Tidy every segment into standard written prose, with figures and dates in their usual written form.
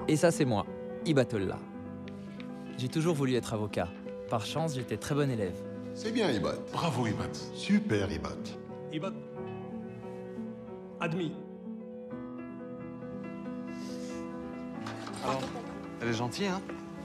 Et ça, c'est moi, Ibatollah. J'ai toujours voulu être avocat. Par chance, j'étais très bon élève. C'est bien, Ibat. Bravo, Ibat. Super, Ibat. Ibat. Admis. Alors, elle est gentille, hein?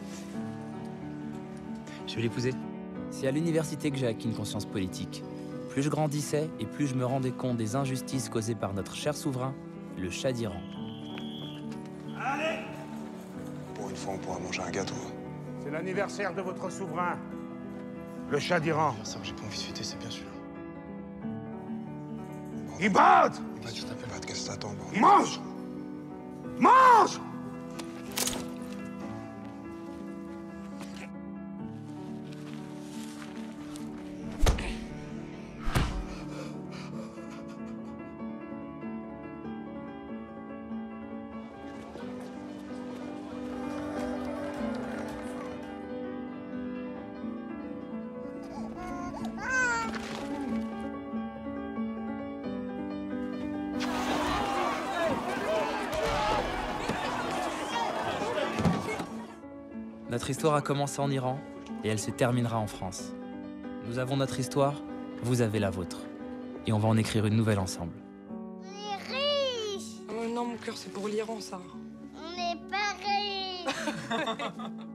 Je vais l'épouser. C'est à l'université que j'ai acquis une conscience politique. Plus je grandissais et plus je me rendais compte des injustices causées par notre cher souverain, le Shah d'Iran. Allez! Pour une fois, on pourra manger un gâteau. C'est l'anniversaire de votre souverain, le Shah d'Iran. Ça, j'ai pas envie de fêter, c'est bien celui-là. Ibad! Ibat, je t'appelle. Ibat, qu'est-ce que t'attends, bordel? Mange! Mange! Notre histoire a commencé en Iran et elle se terminera en France. Nous avons notre histoire, vous avez la vôtre. Et on va en écrire une nouvelle ensemble. On est riches! Non, mon cœur, c'est pour l'Iran, ça. On est pas riches!